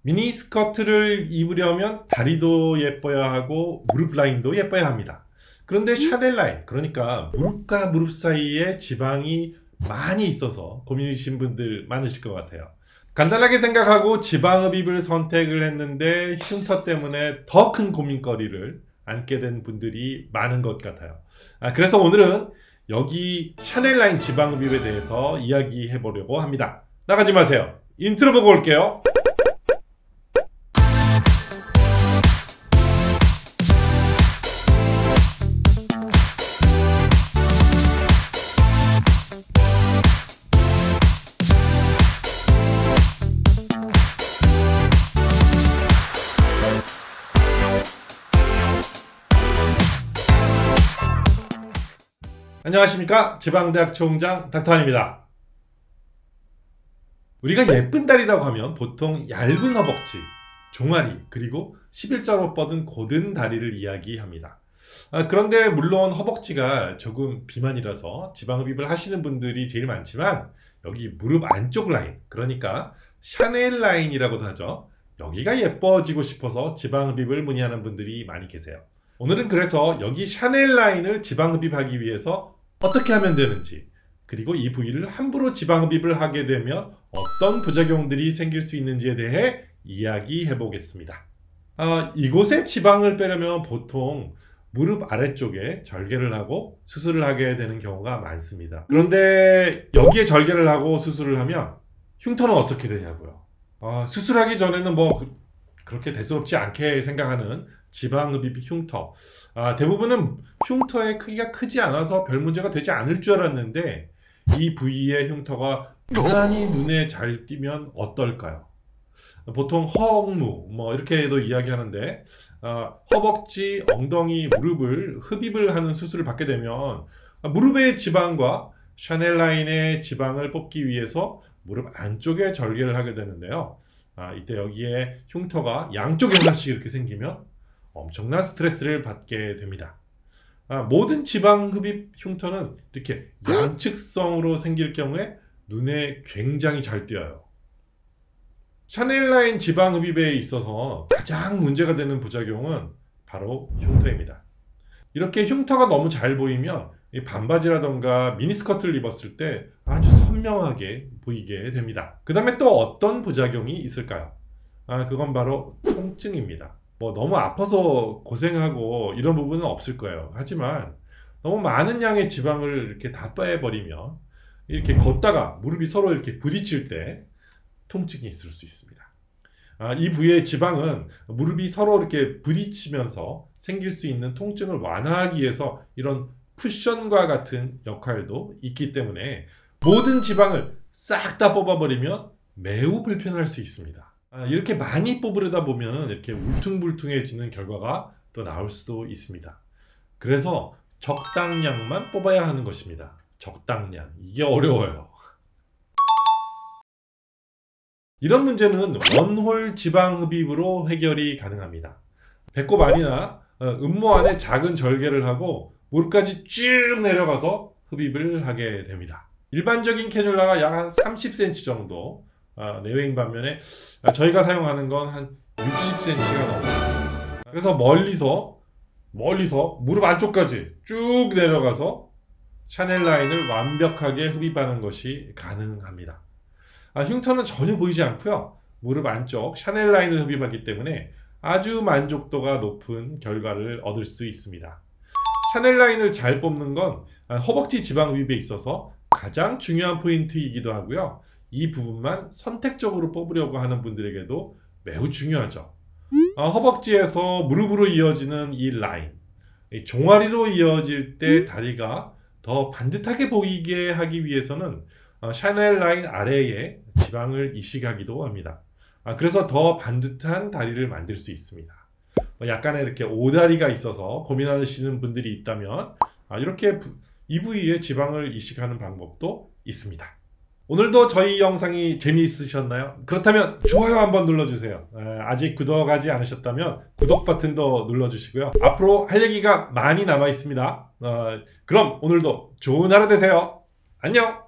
미니스커트를 입으려면 다리도 예뻐야 하고 무릎 라인도 예뻐야 합니다. 그런데 샤넬 라인, 그러니까 무릎과 무릎 사이에 지방이 많이 있어서 고민이신 분들 많으실 것 같아요. 간단하게 생각하고 지방흡입을 선택을 했는데 흉터 때문에 더 큰 고민거리를 안게 된 분들이 많은 것 같아요. 그래서 오늘은 여기 샤넬 라인 지방흡입에 대해서 이야기해 보려고 합니다. 나가지 마세요. 인트로 보고 올게요. 안녕하십니까, 지방대학 총장 닥터환입니다. 우리가 예쁜 다리라고 하면 보통 얇은 허벅지, 종아리, 그리고 11자로 뻗은 곧은 다리를 이야기합니다. 그런데 물론 허벅지가 조금 비만이라서 지방흡입을 하시는 분들이 제일 많지만 여기 무릎 안쪽 라인, 그러니까 샤넬 라인이라고도 하죠. 여기가 예뻐지고 싶어서 지방흡입을 문의하는 분들이 많이 계세요. 오늘은 그래서 여기 샤넬 라인을 지방흡입하기 위해서 어떻게 하면 되는지, 그리고 이 부위를 함부로 지방흡입을 하게 되면 어떤 부작용들이 생길 수 있는지에 대해 이야기해 보겠습니다. 이곳에 지방을 빼려면 보통 무릎 아래쪽에 절개를 하고 수술을 하게 되는 경우가 많습니다. 그런데 여기에 절개를 하고 수술을 하면 흉터는 어떻게 되냐고요. 수술하기 전에는 그렇게 대수롭지 않게 생각하는 지방흡입 흉터, 대부분은 흉터의 크기가 크지 않아서 별 문제가 되지 않을 줄 알았는데 이 부위의 흉터가 유난히 눈에 잘 띄면 어떨까요? 보통 허응무 이렇게도 이야기하는데 허벅지, 엉덩이, 무릎을 흡입을 하는 수술을 받게 되면 무릎의 지방과 샤넬 라인의 지방을 뽑기 위해서 무릎 안쪽에 절개를 하게 되는데요. 이때 여기에 흉터가 양쪽에 하나씩 이렇게 생기면 엄청난 스트레스를 받게 됩니다. 모든 지방흡입 흉터는 이렇게 양측성으로 생길 경우에 눈에 굉장히 잘 띄어요. 샤넬 라인 지방흡입에 있어서 가장 문제가 되는 부작용은 바로 흉터입니다. 이렇게 흉터가 너무 잘 보이면 반바지라던가 미니스커트를 입었을 때 아주 선명하게 보이게 됩니다. 그 다음에 또 어떤 부작용이 있을까요? 그건 바로 통증입니다. 너무 아파서 고생하고 이런 부분은 없을 거예요. 하지만 너무 많은 양의 지방을 이렇게 다 빼버리면 이렇게 걷다가 무릎이 서로 이렇게 부딪힐 때 통증이 있을 수 있습니다. 이 부위의 지방은 무릎이 서로 이렇게 부딪히면서 생길 수 있는 통증을 완화하기 위해서 이런 쿠션과 같은 역할도 있기 때문에 모든 지방을 싹 다 뽑아버리면 매우 불편할 수 있습니다. 이렇게 많이 뽑으려다 보면 이렇게 울퉁불퉁해지는 결과가 또 나올 수도 있습니다. 그래서 적당량만 뽑아야 하는 것입니다. 적당량, 이게 어려워요. 이런 문제는 원홀 지방흡입으로 해결이 가능합니다. 배꼽 안이나 음모 안에 작은 절개를 하고 무릎까지 쭉 내려가서 흡입을 하게 됩니다. 일반적인 캐뉼라가 약 한 30cm 정도 내외인 반면에 저희가 사용하는 건 한 60cm가 넘어요. 그래서 멀리서 무릎 안쪽까지 쭉 내려가서 샤넬 라인을 완벽하게 흡입하는 것이 가능합니다. 흉터는 전혀 보이지 않고요. 무릎 안쪽 샤넬 라인을 흡입하기 때문에 아주 만족도가 높은 결과를 얻을 수 있습니다. 샤넬 라인을 잘 뽑는 건 허벅지 지방 흡입에 있어서 가장 중요한 포인트이기도 하고요. 이 부분만 선택적으로 뽑으려고 하는 분들에게도 매우 중요하죠. 허벅지에서 무릎으로 이어지는 이 라인, 종아리로 이어질 때 다리가 더 반듯하게 보이게 하기 위해서는 샤넬 라인 아래에 지방을 이식하기도 합니다. 그래서 더 반듯한 다리를 만들 수 있습니다. 약간의 이렇게 오다리가 있어서 고민하시는 분들이 있다면 이렇게 이 부위에 지방을 이식하는 방법도 있습니다. 오늘도 저희 영상이 재미있으셨나요? 그렇다면 좋아요 한번 눌러주세요. 아직 구독하지 않으셨다면 구독 버튼도 눌러주시고요. 앞으로 할 얘기가 많이 남아 있습니다. 그럼 오늘도 좋은 하루 되세요. 안녕!